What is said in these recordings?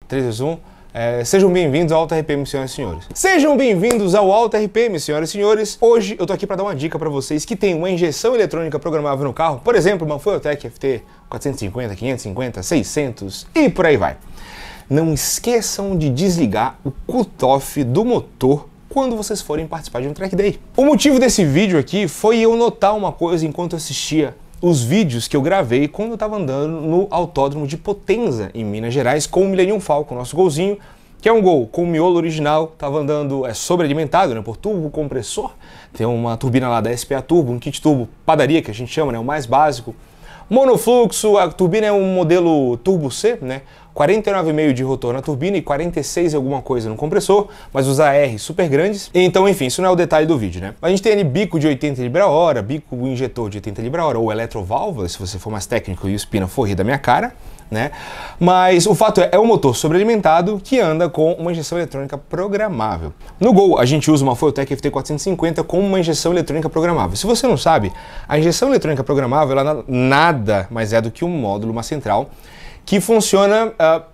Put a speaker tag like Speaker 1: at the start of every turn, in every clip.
Speaker 1: 3, 2, 1. Sejam bem-vindos ao Auto RPM, senhoras e senhores. Sejam bem-vindos ao Auto RPM, senhoras e senhores. Hoje eu tô aqui para dar uma dica para vocês que tem uma injeção eletrônica programável no carro, por exemplo, uma Fueltech FT 450, 550, 600 e por aí vai. Não esqueçam de desligar o cutoff do motor quando vocês forem participar de um track day. O motivo desse vídeo aqui foi eu notar uma coisa enquanto eu assistia os vídeos que eu gravei quando eu estava andando no autódromo de Potenza, em Minas Gerais, com o Millennium Falcon, nosso golzinho, que é um Gol com o miolo original, estava andando sobrealimentado, né, por turbo compressor, tem uma turbina lá da SPA Turbo, um kit turbo padaria que a gente chama, né, o mais básico, monofluxo, a turbina é um modelo Turbo C, né, 49,5 de rotor na turbina e 46 alguma coisa no compressor, mas os AR super grandes. Então, enfim, isso não é o detalhe do vídeo, né? A gente tem ali bico de 80 libra-hora, bico injetor de 80 libra-hora, ou eletroválvula, se você for mais técnico e o espina for rir da minha cara, né? Mas o fato é um motor sobrealimentado que anda com uma injeção eletrônica programável. No Gol, a gente usa uma Fueltech FT 450 com uma injeção eletrônica programável. Se você não sabe, a injeção eletrônica programável ela nada mais é do que um módulo, uma central, que funciona,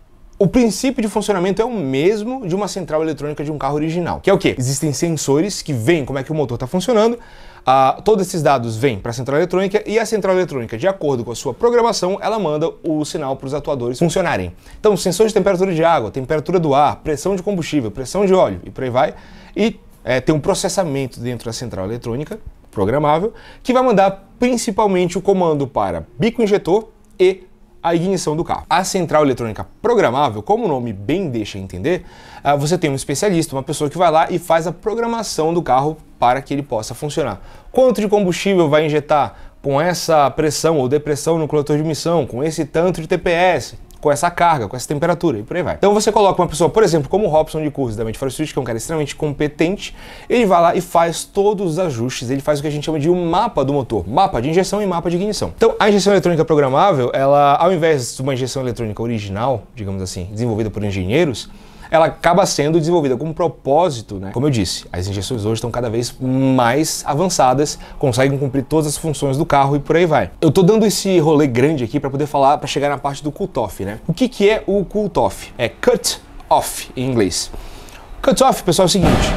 Speaker 1: o princípio de funcionamento é o mesmo de uma central eletrônica de um carro original. Que é o quê? Existem sensores que veem como é que o motor está funcionando, todos esses dados vêm para a central eletrônica e a central eletrônica, de acordo com a sua programação, ela manda o sinal para os atuadores funcionarem. Então, sensores de temperatura de água, temperatura do ar, pressão de combustível, pressão de óleo e por aí vai. E tem um processamento dentro da central eletrônica programável que vai mandar principalmente o comando para bico injetor e a ignição do carro. A central eletrônica programável, como o nome bem deixa entender, você tem um especialista, uma pessoa que vai lá e faz a programação do carro para que ele possa funcionar. Quanto de combustível vai injetar com essa pressão ou depressão no coletor de emissão, com esse tanto de TPS, com essa carga, com essa temperatura e por aí vai. Então você coloca uma pessoa, por exemplo, como o Robson de Curso da Mente For Switch, que é um cara extremamente competente, ele vai lá e faz todos os ajustes, ele faz o que a gente chama de um mapa do motor, mapa de injeção e mapa de ignição. Então a injeção eletrônica programável, ela, ao invés de uma injeção eletrônica original, digamos assim, desenvolvida por engenheiros, ela acaba sendo desenvolvida com um propósito, né? Como eu disse, as injeções hoje estão cada vez mais avançadas, conseguem cumprir todas as funções do carro e por aí vai. Eu tô dando esse rolê grande aqui para poder falar, para chegar na parte do cut-off, né? O que é o cut-off? É cut-off em inglês. Cut-off, pessoal, é o seguinte,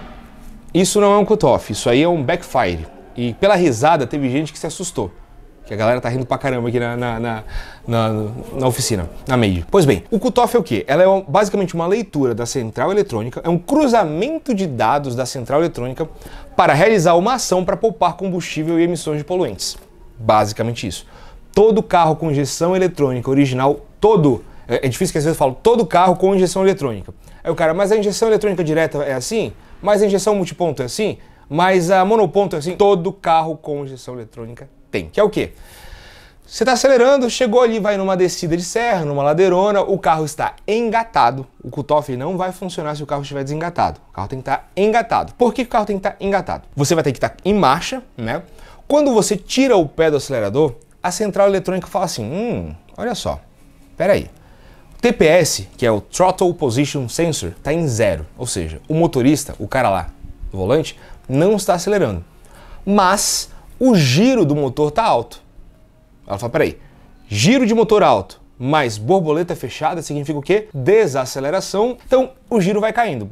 Speaker 1: isso não é um cut-off, isso aí é um backfire. E pela risada teve gente que se assustou. Que a galera tá rindo pra caramba aqui na oficina, na MEI. Pois bem, o cutoff é o quê? Ela é basicamente uma leitura da central eletrônica, é um cruzamento de dados da central eletrônica para realizar uma ação para poupar combustível e emissões de poluentes. Basicamente isso. Todo carro com injeção eletrônica original, é difícil que às vezes eu falo, todo carro com injeção eletrônica. Aí o cara, mas a injeção eletrônica direta é assim? Mas a injeção multiponto é assim? Mas a monoponto é assim? Todo carro com injeção eletrônica tem, que é o quê? Você está acelerando, chegou ali, vai numa descida de serra, numa ladeirona, o carro está engatado. O cutoff não vai funcionar se o carro estiver desengatado. O carro tem que estar engatado. Por que o carro tem que estar engatado? Você vai ter que estar em marcha, né? Quando você tira o pé do acelerador, a central eletrônica fala assim, olha só, peraí. O TPS, que é o Throttle Position Sensor, está em 0. Ou seja, o motorista, o cara lá do volante, não está acelerando. Mas o giro do motor está alto. Ela fala, peraí, giro de motor alto mais borboleta fechada significa o quê? Desaceleração. Então o giro vai caindo,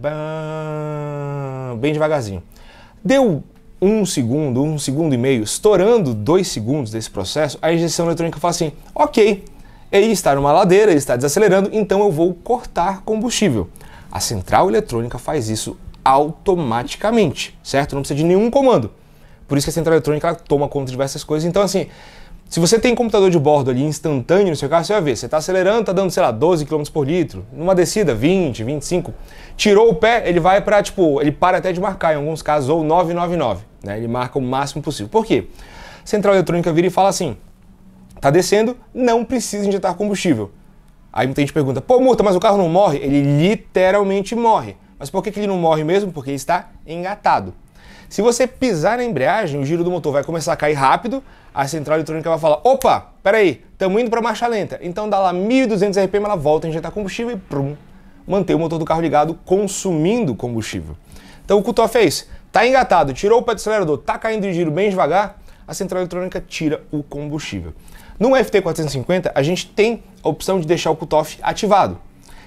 Speaker 1: bem devagarzinho. Deu 1 segundo e meio, estourando 2 segundos desse processo, a injeção eletrônica fala assim, ok, ele está numa ladeira, ele está desacelerando, então eu vou cortar combustível. A central eletrônica faz isso automaticamente, certo? Não precisa de nenhum comando. Por isso que a central eletrônica ela toma conta de diversas coisas. Então, assim, se você tem computador de bordo ali instantâneo no seu carro, você vai ver, você está acelerando, está dando, sei lá, 12 km por litro, numa descida 20, 25, tirou o pé, ele vai para, tipo, ele para até de marcar, em alguns casos, ou 999, né? Ele marca o máximo possível. Por quê? A central eletrônica vira e fala assim, tá descendo, não precisa injetar combustível. Aí muita gente pergunta, pô, Murta, mas o carro não morre? Ele literalmente morre. Mas por que ele não morre mesmo? Porque ele está engatado. Se você pisar na embreagem, o giro do motor vai começar a cair rápido, a central eletrônica vai falar, opa, peraí, estamos indo para marcha lenta. Então dá lá 1.200 RPM, ela volta a injetar combustível e prum, mantém o motor do carro ligado consumindo combustível. Então o cutoff é isso, tá engatado, tirou o pé do acelerador, tá caindo de giro bem devagar, a central eletrônica tira o combustível. No FT 450, a gente tem a opção de deixar o cutoff ativado.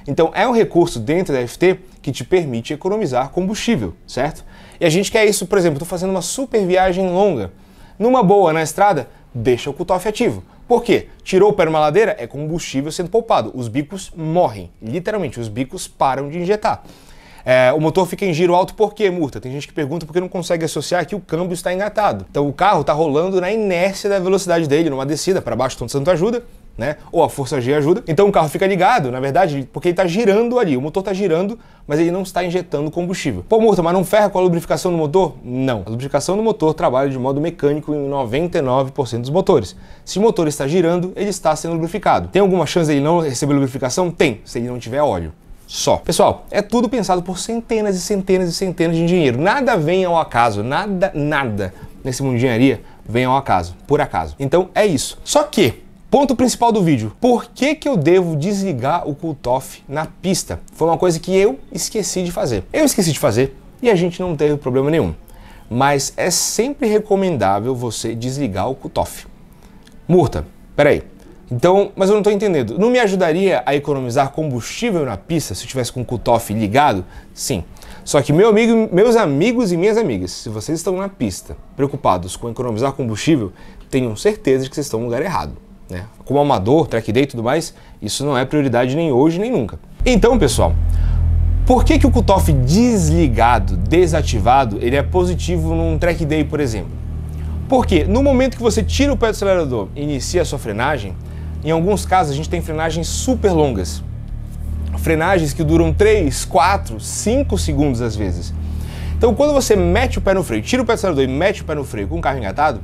Speaker 1: Então é um recurso dentro da FT que te permite economizar combustível, certo? E a gente quer isso, por exemplo, estou fazendo uma super viagem longa. Numa boa na estrada, deixa o cutoff ativo. Por quê? Tirou o pé numa ladeira, é combustível sendo poupado. Os bicos morrem, literalmente, os bicos param de injetar. O motor fica em giro alto por quê, Murta? Tem gente que pergunta porque não consegue associar que o câmbio está engatado. Então o carro está rolando na inércia da velocidade dele, numa descida para baixo, então tanto ajuda, né? Ou a força G ajuda. Então o carro fica ligado, na verdade, porque ele está girando ali. O motor está girando, mas ele não está injetando combustível. Pô, Murta, mas não ferra com a lubrificação do motor? Não. A lubrificação do motor trabalha de modo mecânico em 99% dos motores. Se o motor está girando, ele está sendo lubrificado. Tem alguma chance dele não receber lubrificação? Tem, se ele não tiver óleo. Só. Pessoal, é tudo pensado por centenas e centenas e centenas de engenheiros. Nada vem ao acaso, nada nesse mundo de engenharia vem ao acaso, por acaso. Então é isso. Só que, ponto principal do vídeo, por que eu devo desligar o cutoff na pista? Foi uma coisa que eu esqueci de fazer. Eu esqueci de fazer e a gente não teve problema nenhum. Mas é sempre recomendável você desligar o cutoff. Murta, peraí. Então, mas eu não estou entendendo. Não me ajudaria a economizar combustível na pista se eu tivesse com o cutoff ligado? Sim. Só que meus amigos e minhas amigas, se vocês estão na pista preocupados com economizar combustível, tenham certeza de que vocês estão no lugar errado, né? Como amador, track day e tudo mais, isso não é prioridade nem hoje nem nunca. Então, pessoal, por que o cutoff desligado, desativado, ele é positivo num track day, por exemplo? Porque no momento que você tira o pé do acelerador e inicia a sua frenagem, em alguns casos a gente tem frenagens super longas. Frenagens que duram 3, 4, 5 segundos às vezes. Então quando você mete o pé no freio, tira o pé do acelerador e mete o pé no freio com o carro engatado,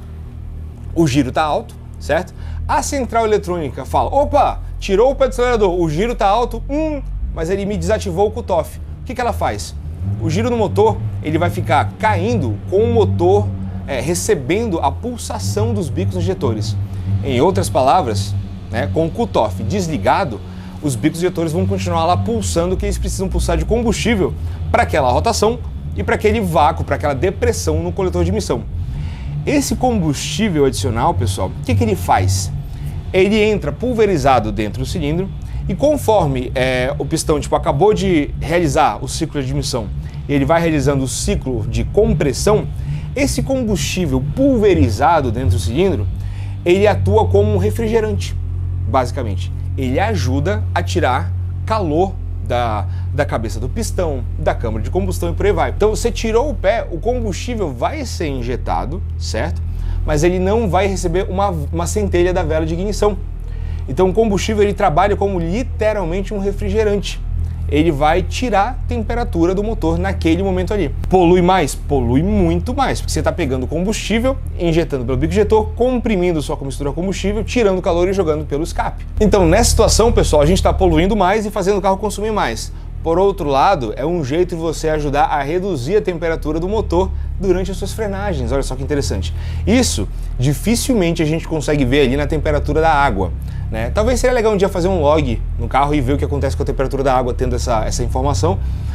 Speaker 1: o giro está alto, certo? A central eletrônica fala, opa, tirou o pé do acelerador, o giro está alto, mas ele me desativou o cutoff. O que ela faz? O giro no motor, ele vai ficar caindo com o motor recebendo a pulsação dos bicos injetores. Em outras palavras, né, com o cutoff desligado, os bicos injetores vão continuar lá pulsando, que eles precisam pulsar de combustível para aquela rotação e para aquele vácuo, para aquela depressão no coletor de emissão. Esse combustível adicional, pessoal, o que ele faz? Ele entra pulverizado dentro do cilindro e conforme o pistão acabou de realizar o ciclo de admissão e ele vai realizando o ciclo de compressão, esse combustível pulverizado dentro do cilindro, ele atua como um refrigerante, basicamente. Ele ajuda a tirar calor da cabeça do pistão, da câmara de combustão e por aí vai. Então você tirou o pé, o combustível vai ser injetado, certo? Mas ele não vai receber uma centelha da vela de ignição. Então o combustível ele trabalha como literalmente um refrigerante. Ele vai tirar a temperatura do motor naquele momento ali. Polui mais? Polui muito mais, porque você está pegando combustível, injetando pelo bico injetor, comprimindo sua mistura a combustível, tirando o calor e jogando pelo escape. Então nessa situação, pessoal, a gente está poluindo mais e fazendo o carro consumir mais. Por outro lado, é um jeito de você ajudar a reduzir a temperatura do motor durante as suas frenagens. Olha só que interessante. Isso dificilmente a gente consegue ver ali na temperatura da água, né? Talvez seria legal um dia fazer um log no carro e ver o que acontece com a temperatura da água tendo essa informação,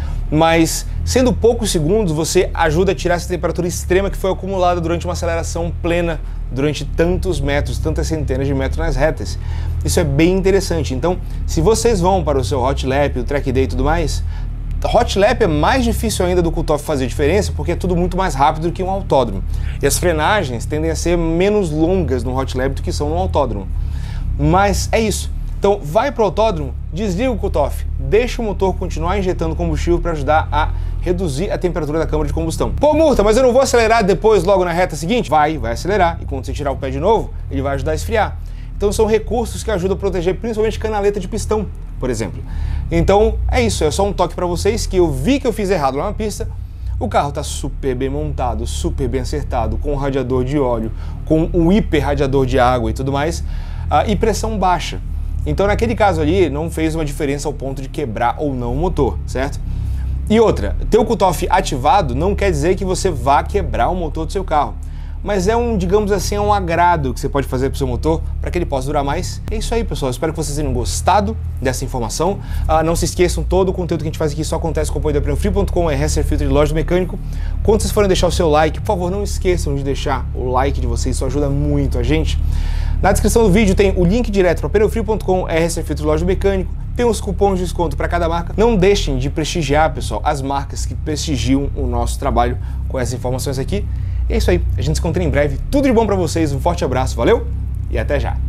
Speaker 1: mas sendo poucos segundos você ajuda a tirar essa temperatura extrema que foi acumulada durante uma aceleração plena durante tantos metros, tantas centenas de metros nas retas. Isso é bem interessante. Então, se vocês vão para o seu hot lap, o track day e tudo mais, hot lap é mais difícil ainda do cutoff fazer diferença porque é tudo muito mais rápido do que um autódromo. E as frenagens tendem a ser menos longas no hot lap do que são no autódromo. Mas é isso. Então vai para o autódromo, desliga o cutoff, deixa o motor continuar injetando combustível para ajudar a reduzir a temperatura da câmara de combustão. Pô, Murta, mas eu não vou acelerar depois logo na reta seguinte? Vai acelerar. E quando você tirar o pé de novo, ele vai ajudar a esfriar. Então são recursos que ajudam a proteger principalmente canaleta de pistão, por exemplo. Então é isso, é só um toque para vocês que eu vi que eu fiz errado lá na pista. O carro está super bem montado, super bem acertado, com um radiador de óleo, com um hiper radiador de água e tudo mais, e pressão baixa. Então naquele caso ali não fez uma diferença ao ponto de quebrar ou não o motor, certo? E outra, ter o cutoff ativado não quer dizer que você vá quebrar o motor do seu carro, mas é digamos assim, um agrado que você pode fazer para o seu motor para que ele possa durar mais. É isso aí, pessoal. Espero que vocês tenham gostado dessa informação. Não se esqueçam, todo o conteúdo que a gente faz aqui só acontece com o apoio da PneuFree.com, Hair Filter de loja do mecânico. Quando vocês forem deixar o seu like, por favor, não esqueçam de deixar o like de vocês, isso ajuda muito a gente. Na descrição do vídeo tem o link direto para PneuFree.com, Hair Filter de loja do mecânico. tem uns cupons de desconto para cada marca. Não deixem de prestigiar, pessoal, as marcas que prestigiam o nosso trabalho com essas informações aqui. E é isso aí, a gente se encontra em breve. Tudo de bom para vocês, um forte abraço, valeu e até já!